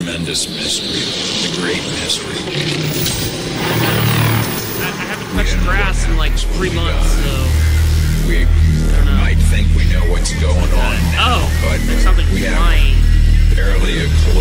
tremendous mystery. The great mystery. I haven't touched grass in like 3 months, so... We might think we know what's going on now, oh, but there's something we have flying. barely a clue.